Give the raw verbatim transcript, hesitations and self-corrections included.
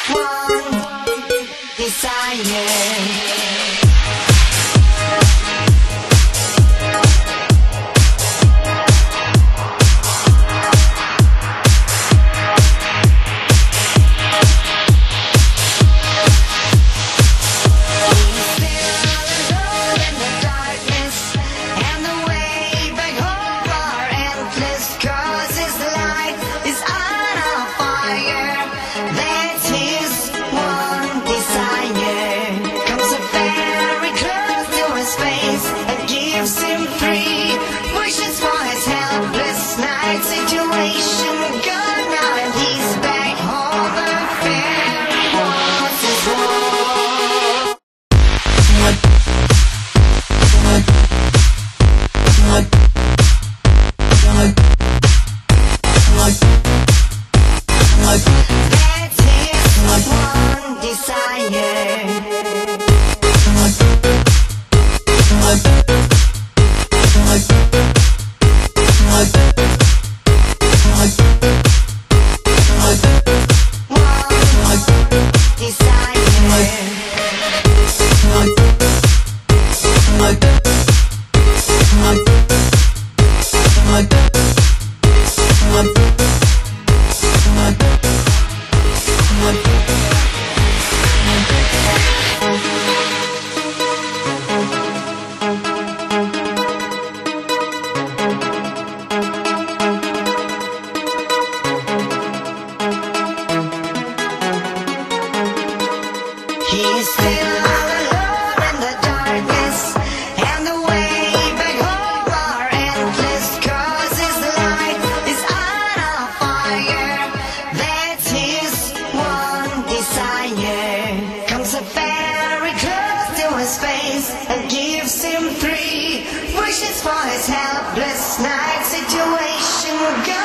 one desire. Situation gone now and he's back home. The fairy wants his war. That's his one desire. He's still all alone in the darkness, and the way back home are endless, 'cause his life is on a fire. That's his one desire. Comes a fairy close to his face and gives him three wishes for his helpless night situation.